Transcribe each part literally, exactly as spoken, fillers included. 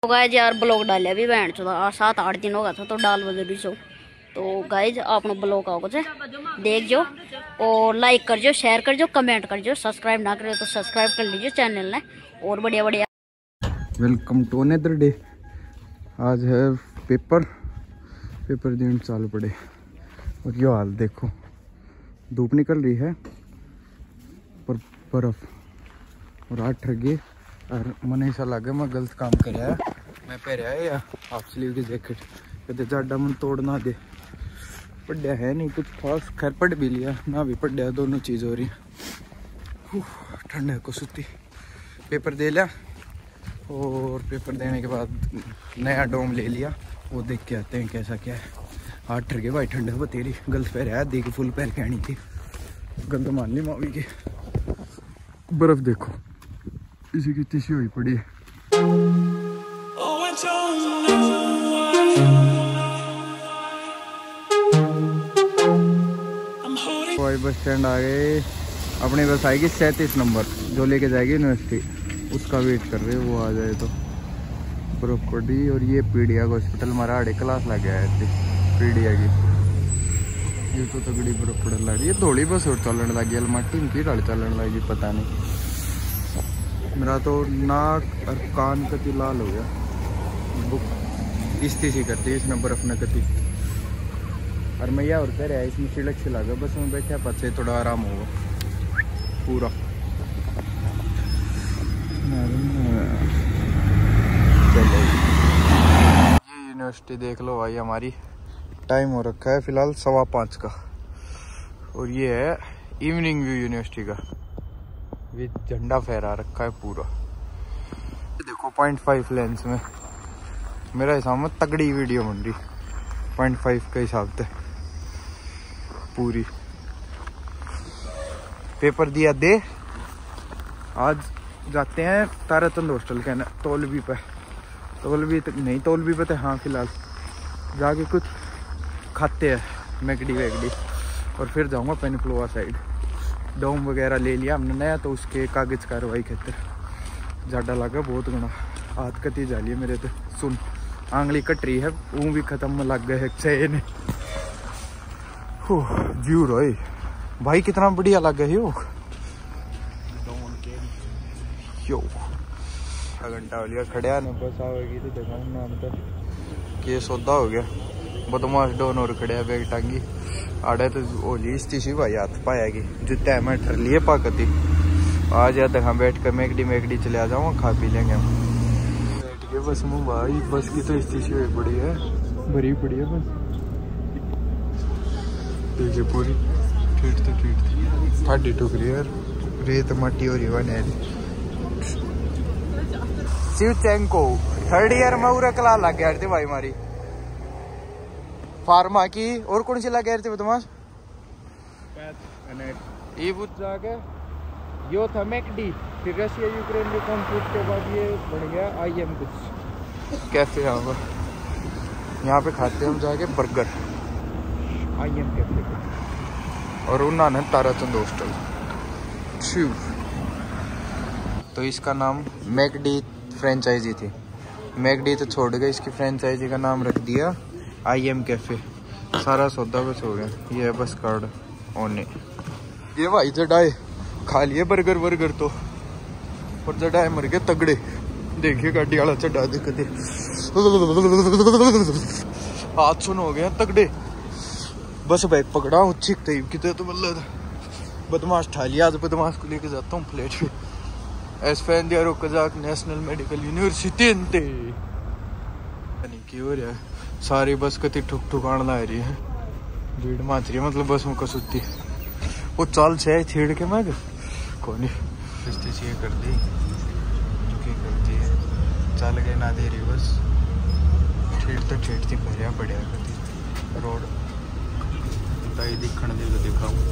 Guys यार blog डाले भी बहन चौदह सात आठ दिन होगा था तो डाल वजह सो। तो गाइज आप ब्लॉग आओ देख जो और लाइक कर जो, शेयर कर जो, कमेंट कर जो, सब्सक्राइब ना करे तो सब्सक्राइब कर लीजिए चैनल ने। और बढ़िया बढ़िया वेलकम टू अनदर डे। आज है पेपर पेपर दिन चालू पड़े और यो हाल देखो, धूप निकल रही है पर बर्फ और आठ ठगे और मन ऐसा लगे मैं गलत काम कर रहा है। मैं पहरा है या हाफ स्लीव की जैकेट कहते जाडा मन तोड़ ना दे। पढ़िया है नहीं कुछ खास, खैर पढ़ भी लिया ना भी पढ़िया, दोनों चीज़ हो रही। ठंड है को सुती। पेपर दे लिया और पेपर देने के बाद नया डोम ले लिया, वो देख के आते हैं कैसा क्या है। हाथ ठगे भाई, ठंड है बतेरी, गलत पैर है दी की फुल पैर के आनी थी, गंद मान ली मावी की। बर्फ देखो इसी की तिशी हुई पड़ी है। भाई बस स्टैंड आ गए, अपनी बस आएगी सैंतीस नंबर जो लेके जाएगी यूनिवर्सिटी, उसका वेट कर रहे हैं वो आ जाए तो। बर्फ पड़ी और ये पीडिया हॉस्पिटल मराड़े क्लास लग गया है पीडिया की। ये तो तगड़ी बर्फ पड़ने लग रही है, थोड़ी बस और चलने लगी है, मट्टी की डाल चलने लगी पता नहीं। मेरा तो नाक और कान कति लाल हो गया, बुक इस्ती सी करती है इसमें बर्फ न कति। और मैया और कह रहा है इसमें छिड़क छिला गया, बस में बैठा पद से थोड़ा आराम होगा पूरा। चलो ये यूनिवर्सिटी देख लो भाई, हमारी टाइम हो रखा है फिलहाल सवा पाँच का और ये है इवनिंग व्यू यूनिवर्सिटी का, विद झंडा फहरा रखा है पूरा। देखो पॉइंट फाइव लेंस में मेरा हिसाब में तगड़ी वीडियो बन रही, पॉइंट फाइव के हिसाब से पूरी। पेपर दिया दे, आज जाते हैं ताराचंद हॉस्टल के ना तौलवी पे, तौलवी तक नहीं तौलवी पे थे हाँ फिलहाल जाके कुछ खाते हैं मैगडी वैगडी और फिर जाऊंगा पेनिफ्लोआ साइड। डोम वगैरह ले लिया हमने नया तो उसके कागज कार्रवाई खातिर जाडा लगा बहुत घना, हाथ कती जाली है मेरे तो। सुन आंगली कट रही है, वो भी खत्म लग गए है चैन। व्यू रोई भाई कितना बढ़िया लग गया यो यो घंटा हो लिया खड़िया ने, बस आवेगी तो दिखाऊँ नाम तो के सौदा हो गया। बदमाश डोन और खड़िया बैग टांगी आड़े तो होली स्टिशी भाई हाथ पाएगी जूते है मैं ठर लिए पाकती। आज या देखा बैठ कर मैगडी मैगडी चले आ जाऊँ, खा पी लेंगे हम बैठ के बस में भाई। बस की तो स्टिशी हुई पड़ी है, भरी पड़ी है बस देखिए पूरी ठीक तो ठीक थर्टी टू क्लियर रेत मट्टी हो रही बने। शिवचेंको थर्ड ईयर में पूरा कला लग गया थी भाई हमारी फार्मा की। और कौन सी लग गया थी बदमाश ये बुत जाके यो था मैकडी, फिर रशिया यूक्रेन के कॉन्फ्लिक्ट के बाद ये बन गया आई एम कुछ कैफे। यहाँ पर यहाँ पे खाते हम जाके बर्गर आई एम कैफे और उन्होंने ताराचंद हॉस्टल। तो इसका नाम मैकडी फ्रेंचाइजी थी, मैकडी तो छोड़ गए, इसकी फ्रेंचाइजी का नाम रख दिया आई एम कैफे। सारा सौदा बस हो गया, ये है बस कार्ड ऑन। ये भाई जडाए खा लिए बर्गर वर्गर तो, और जडाए मर गए तगड़े। देखिए गाड़ी वाला चढ़ा देखते हाथ सुन हो गया तगड़े। बस बैग पकड़ा हूँ छिक कितने तो मतलब बदमाश ठा लिया। आज बदमाश को लेके जाता हूँ फ्लैट पे Asfendiyarov Kazakh national medical university नहीं की हो रहा है। सारी बस कति ठुक ठुकान ला रही है, भीड़ माच रही है मतलब बस में कसुती। वो चाल से छेड़ के मैं कौन ये कर दी दुखी करती है, चल गए ना दे रही बस छेड़ तो छेड़ती भरिया बढ़िया करती रोड ताई दिखण दे तो दिखाऊं।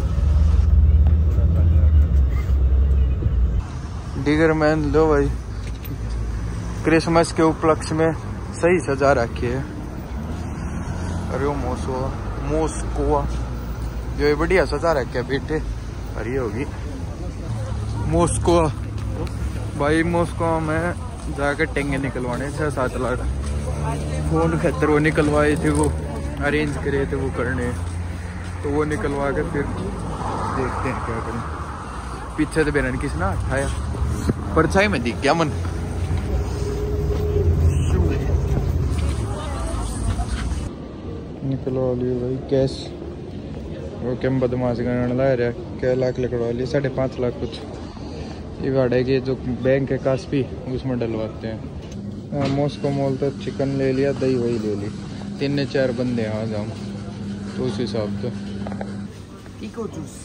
डिगर मैन लो भाई, क्रिसमस के उपलक्ष्य में सही सजा रखी है। अरे वो मोसो मोस्कोवा जो ये बढ़िया सजा रखे है बेटे। अरे होगी मोस्को भाई, मॉस्को में जाकर टेंगे निकलवाने छः सात लाख फोन खतर वो निकलवाए थे, वो अरेंज करे थे वो करने, तो वो निकलवा कर फिर देखते हैं क्या करें। पीछे तो बेरन किसी ना उठाया परछाई में दिख गया मन। निकलवा लियो भाई कैश, वो क्या बदमाश गण ला रहा, क्या लाख लकड़वा लिए, साढ़े पाँच लाख कुछ। ये वाड़े के जो बैंक है कास्पी उसमें डलवाते हैं। मॉस्को मॉल तो चिकन ले लिया, दही वही ले ली, तीन चार बंदे हैं आज हम, तो उस हिसाब से इको जूस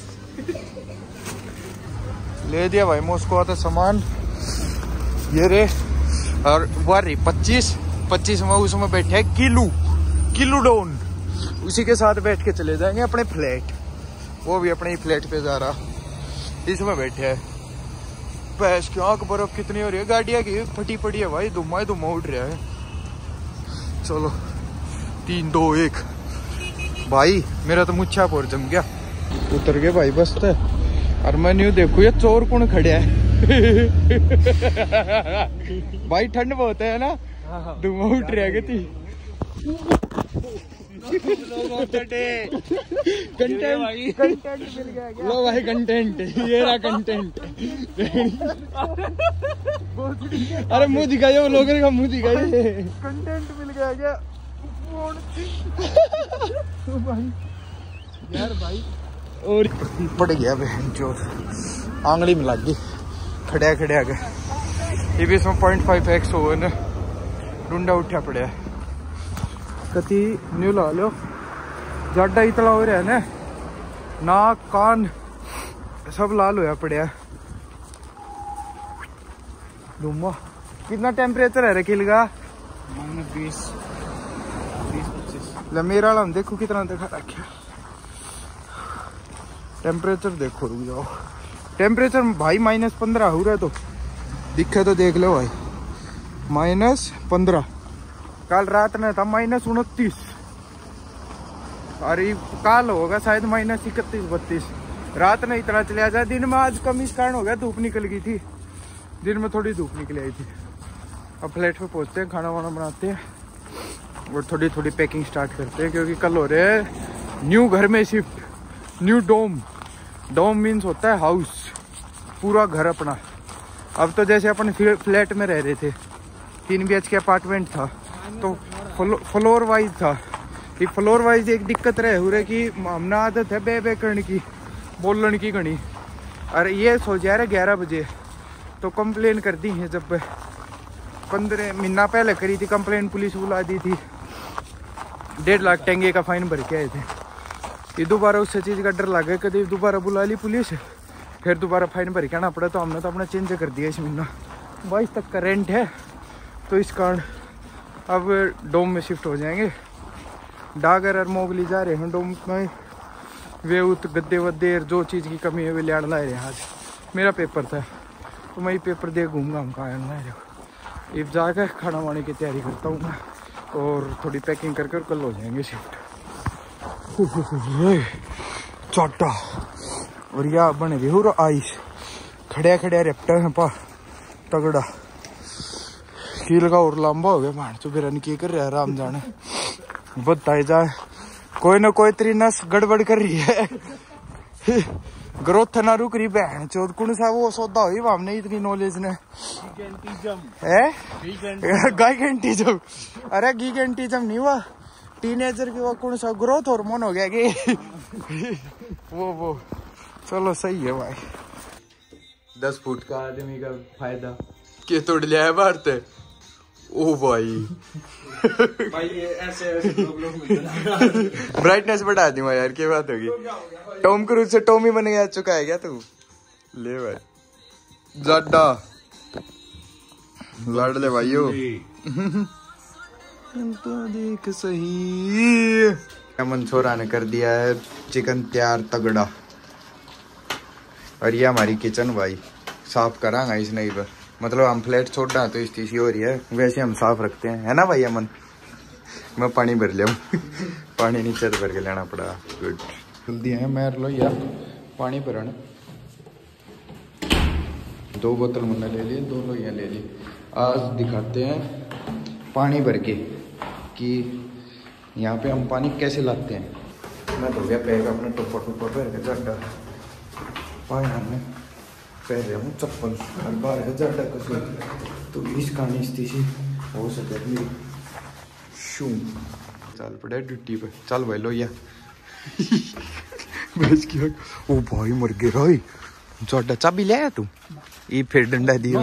ले दिया भाई। मॉस्को आता सामान ये रे, और वारी पच्चीस पच्चीस में उसमें बैठे है किलो किलो डाउन, उसी के साथ बैठ के चले जाएंगे अपने फ्लैट। वो भी अपने ही फ्लैट पे जा रहा, इसमें बैठे है। पैस की आंख बर्फ कितनी हो रही है, गाड़ियाँ की फटी पड़ी है भाई, धुआं धुआं उठ रहा है। चलो तीन दो एक भाई, मेरा तो मुच्छा पोर जम गया। उतर गए भाई बस से, और मैं न्यू देखू ये चोर कौन खड़े है भाई ठंड बहुत है ना, धुआं उठ रहा है थी। कंटेंट कंटेंट मिल गया क्या? लो भाई कंटेंट, ये रहा कंटेंट। अरे मुंह दिखाइए, वो लोगों का मुंह दिखाइए। कंटेंट मिल गया क्या? भाई यार भाई और पड़ गया बहन चोर, आंगली में लग गई खड़िया खड़िया के। ये भी इसमें पॉइंट फाइव एक्स हो ना, डूंडा उठा पड़ा कति न्यू ला लो। जाडा इतना हो रहा है ना, नाक कान सब लाल होया पड़ा। धुआं कितना टेम्परेचर है रे किल का? बीस बीस पच्चीस। मेरा वाला हम देखो कितना देखा रखा टेम्परेचर, देखो रुक जाओ। टेम्परेचर भाई माइनस पंद्रह हो रहा है, तो दिखे तो देख लो भाई, माइनस पंद्रह। कल रात में था माइनस उनतीस, और काल होगा शायद माइनस इकतीस बत्तीस। रात में इतना चला जाए, दिन में आज कम इस कारण हो गया, धूप निकल गई थी, दिन में थोड़ी धूप निकल आई थी। अब फ्लैट पे पहुंचते हैं, खाना वाना बनाते हैं और थोड़ी थोड़ी पैकिंग स्टार्ट करते हैं, क्योंकि कल हो रहे हैं न्यू घर में शिफ्ट। न्यू डोम, डोम मीन्स होता है हाउस, पूरा घर अपना। अब तो जैसे अपन फ्लैट में रह रहे थे, तीन बी एच के अपार्टमेंट था, तो फ्लोर वाइज था। ये फ्लोर वाइज एक दिक्कत रहे हुए कि हमने आदत है बे बे करने की, बोलने की घनी। अरे ये सो जा रहे ग्यारह बजे, तो कंप्लेन कर दी है। जब पंद्रह महीना पहले करी थी कंप्लेन, पुलिस बुला दी थी, डेढ़ लाख टेंगे का फाइन भर के आए थे। ये दोबारा उस चीज़ का डर लगा, कभी दोबारा बुला ली पुलिस, फिर दोबारा फाइन भर के आना पड़ा। तो हमने तो अपना चेंज कर दिया इस महीना, बाईस तक का रेंट है, तो इस कारण अब डोम में शिफ्ट हो जाएंगे। डागर और मोगली जा रहे हैं डोम में, वे उत गद्दे वद्दे जो चीज़ की कमी है वे लियाड़ ला रहे हैं। आज मेरा पेपर था, तो मैं ये पेपर दे घूमगा हम कहाँ ला रहे हो। अब जाकर खाना वाने की तैयारी करता हूँ मैं, और थोड़ी पैकिंग करके और कल हो जाएंगे शिफ्ट। चाटा और या बने भी हो रहा आइस, खड़िया खड़िया रेप्टर है पा तगड़ा। कील का और लंबा हो गया, मान चो फिर की कर रहा है राम जाने, बताए जाए कोई ना कोई तेरी नस गड़बड़ कर रही है। ग्रोथ ना रुक रही बहन चौथ कौन सा वो सौदा हुई हमने इतनी नॉलेज ने है गाइगेंटिज्म। अरे गीगेंटिज्म नहीं हुआ, टीनेजर की वो कौन सा ग्रोथ हार्मोन हो गया कि वो वो चलो सही है भाई। दस फुट का आदमी का फायदा के तोड़ लिया है भारत। ओ भाई भाई ये ऐसे ऐसे प्रॉब्लम ब्राइटनेस बढ़ा दी मैं यार, क्या बात होगी। टॉम क्रूज से टॉमी बन गया चुका है क्या तू? ले भाई जाडा लड़ ले भाइयों। तो देख सही अमन छोरा ने कर दिया है चिकन तैयार तगड़ा। और ये हमारी किचन भाई साफ करांगा इस नहीं पर, मतलब हम फ्लैट छोड़ रहा तो इस चीज हो रही है, वैसे हम साफ रखते हैं, है ना भाई अमन? मैं पानी भर लिया पानी नीचे भर के लेना पड़ा। गुड जल्दी है मैं लो यार पानी भरने। दो बोतल मुन्ना ले ली, दो लोहियाँ ले ली। आज दिखाते हैं पानी भर के कि यहाँ पे हम पानी कैसे लाते हैं। मैं तो गया पैग अपने टोपा टोपा पैर के जाडा पाया में पैर रहा हूँ चप्पल हर बार है जाडा कसो तो इस कहानी स्थिति से हो सके मेरी शू चल पड़े ड्यूटी पे। चल भाई लो या बस किया ओ भाई मर गया भाई जाडा चाबी ले आया तू ये फिर डंडा दिया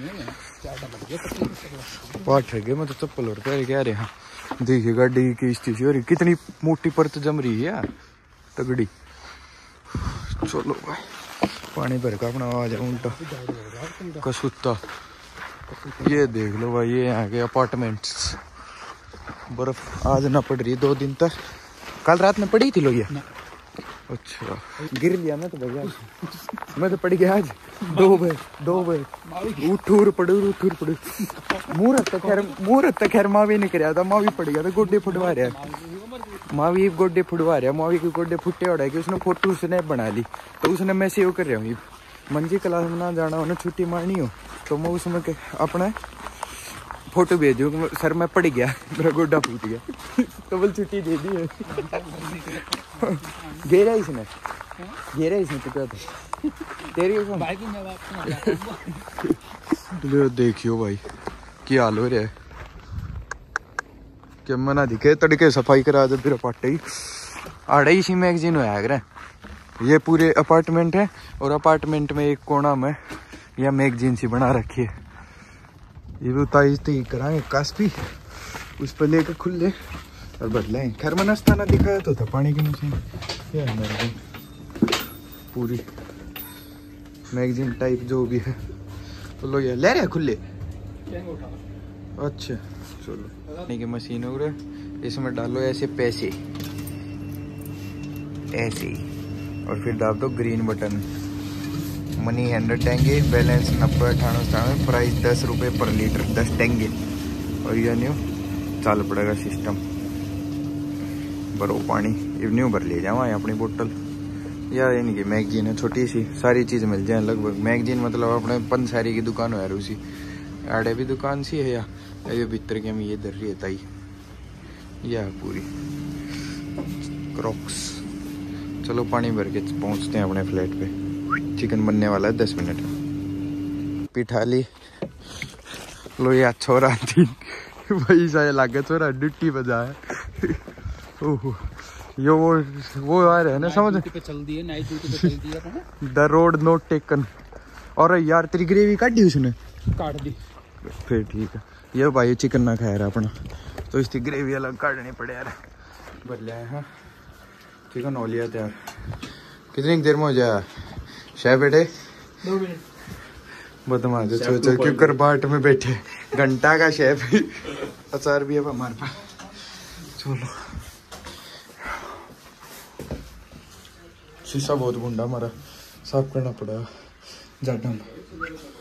पाठ गए। मैं तो चप्पल और पैर कह रहे हैं देखिए गाड़ी की स्थिति हो रही कितनी मोटी परत जम रही है तगड़ी। चलो भाई पानी भर का अपना आ जाए उल्टा कसूता। ये देख लो भाई ये यहाँ के अपार्टमेंट्स बर्फ आज ना पड़ रही दो दिन तक। कल रात में पड़ी थी लोग ये अच्छा गिर लिया मैं तो भैया मैं तो पड़ गया आज दो बजे दो बजे उठूर पड़ू उठूर पड़ू मुहूर्त तक खैर मुहूर्त तक खैर माँ भी नहीं कराया था। माँ भी पड़ गया था गोड्डे फुटवा रहा माँ भी गोड्डे फुटवा रहा माँ भी के गोड्डे फुटे उड़ा कि उसने फोटो उसने बना ली तो उसने मैं सेव कर रहा हूँ मंजी क्लास में ना जाना उन्हें छुट्टी मारनी हो तो मैं उसमें अपना फोटो भेजू सर मैं पड़ गया मेरा गोड्डा फूट गया तो बोल छुट्टी दे दी है। घेरा इसने घेरा इसने तो क्या था तेरी ले देखियो भाई क्या हाल हो रहा है क्या मना दिखे तड़के सफाई करा दे फिर पाटे ही आड़े ही सी मैगजीन होया करे। ये पूरे अपार्टमेंट है और अपार्टमेंट में एक कोना में यह मैगजीन सी बना रखी है। ये भी उताई थी कराएंगे कास्पी उस पर लेकर खुले और बदलाएं। खैर मनस्ता ना दिखाया तो था पानी की मशीन ये है मेरे पूरी मैगजीन टाइप जो भी है तो लो ये ले रहे खुले अच्छा चलो पानी की मशीन हो रहा इसमें डालो ऐसे पैसे ऐसे और फिर डाल दो green button money hundred tenge balance नब्बे अठानवे सतानवे प्राइस दस रुपये पर लीटर दस टेंगे और यह न्यू चालू पड़ेगा सिस्टम भरो पानी ये न्यू भर ले जाओ अपनी बोतल या यानी कि मैगजीन है छोटी सी सारी चीज़ मिल जाए लगभग। मैगजीन मतलब अपने पंसारी की दुकान है उसी आड़े भी दुकान सी है या ये भीतर के में ये दर रही है ताई यह पूरी क्रॉक्स। चलो पानी भर के पहुँचते हैं अपने फ्लैट पे। चिकन बनने वाला है दस मिनट में। पिठा ली लो या छोरा थी वही सा लागे छोरा ड्यूटी बजा है ओह यो वो वो आ रहे हैं ना समझ पे चल दी है नाइट ड्यूटी पे चल दी है द रोड नॉट टेकन। और यार तेरी ग्रेवी काट दी उसने काट दी फिर ठीक है। ये भाई चिकन ना खाया रहा अपना तो इसकी ग्रेवी अलग काटनी पड़े यार भर लिया है। चिकन हो लिया तैयार कितनी देर में हो जाए शायद बेटे दो मिनट बदमाश सोचा क्यों कर बाट में बैठे घंटा का शेफ अचार भी है हमारे पास। चलो शीशा बहुत गुंडा हमारा साफ करना पड़ेगा जाटा में।